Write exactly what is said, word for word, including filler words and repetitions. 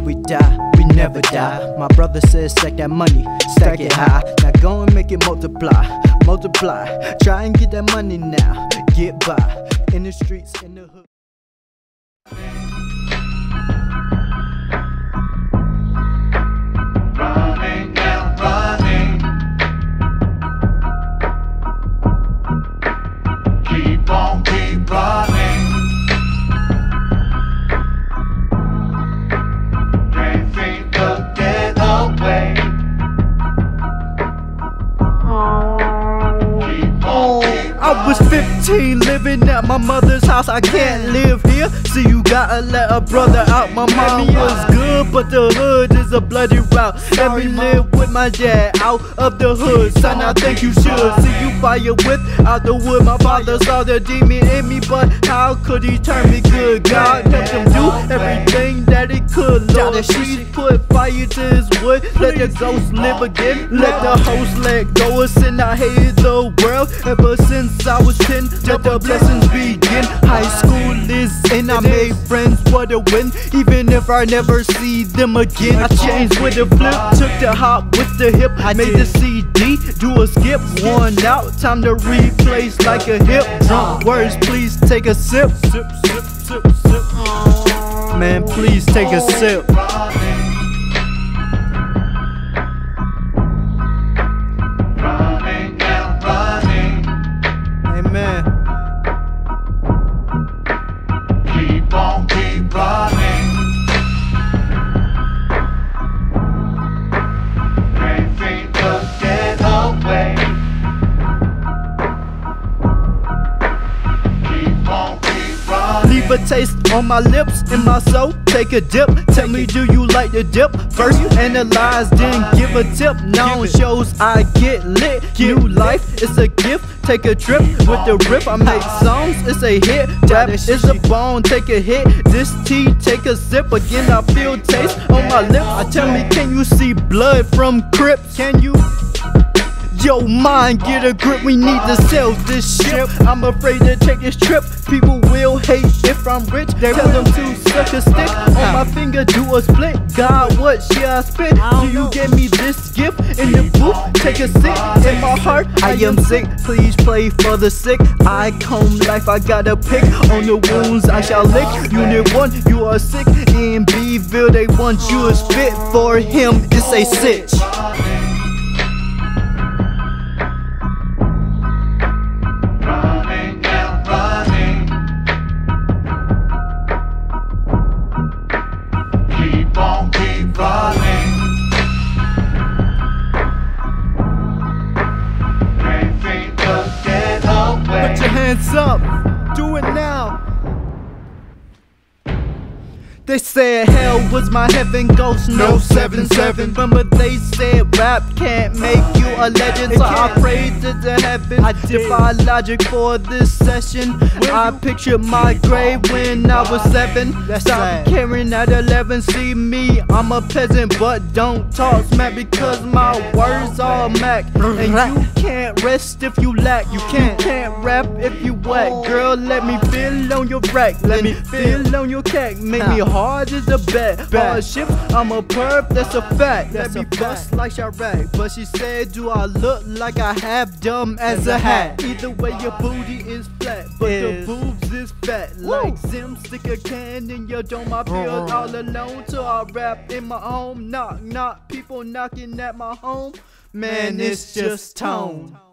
we die, we never die. My brother says stack that money, stack it high. Now go and make it multiply, multiply. Try and get that money now, get by. In the streets, in the hood. Running and running, keep on, keep running. Can't seem to get away. Keep on, keep I was fifteen, living at my mother's house. I can't live here, so you gotta let a brother out. My mom was good, but the hood is a bloody route. Let me live with my dad out of the hood. Son, I think you should see you fire with out the wood. My father saw the demon in me, but how could he turn me good? God helped him do everything that he could. Lord, please put fire to his wood. Let the ghost live again. Let the host let go of sin. I hated the world ever since I was ten. Let the blessings begin. High school is in. I made friends, what a win. Even if I never see them again. I changed with a flip, took the hop with the hip. I made the C D, do a skip. One out, time to replace like a hip. Drunk words, please take a sip. Sip, sip, sip, sip. Man, please take a sip. running and running, Amen. keep on, keep running. Can't seem to get away. Keep on, keep running. Leave a taste on my lips, in my soul, take a dip. Tell me, do you like the dip? First analyze, then give a tip. Now on shows I get lit. New life, it's a gift. Take a trip with the rip. I make songs, it's a hit. Rap is a bone, take a hit. This tea, take a sip. Again, I feel taste on my lips. I tell me, can you see blood from Crips? Can you? Yo, mind, get a grip, we need to sell this ship. I'm afraid to take this trip. People will hate if I'm rich. Tell them to suck a stick on my finger, do a split. God, what should I spit? Do you give me this gift in the booth? Take a sip in my heart, I am sick. Please play for the sick. I comb life, I got a pick on the wounds I shall lick. Unit one, you are sick. In Bville, they want you to spit for him. It's a sitch. Running and running, keep on, keep running. Can't seem to get away. Put your hands up, do it now. They said hell was my heaven, ghost no seven seven. Remember they said rap can't make you a legend, so I prayed to the heavens. I defy logic for this session. I pictured my grave when I was seven. Stop caring at eleven. See me, I'm a peasant, but don't talk smack because my words are Mac. And you can't rest if you lack. You can't, you can't rap if you whack. Girl, let me feel on your rack. Let me feel on your cack. Make me hard as a bet. Hardships, I'm a perp, that's a fact. Let me bust like Chirac. But she said, do I look like I have dumb as a hat? Either way, your booty is flat, but the boobs is fat. Like Zim, stick a can in your dome. I feel all alone till I rap in my home. Knock, knock, people knocking at my home. Man, it's just tone.